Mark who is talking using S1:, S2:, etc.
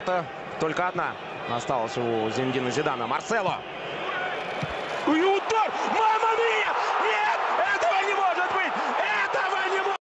S1: ворота. Только одна осталась у Зинедина Зидана. Марсело. И удар!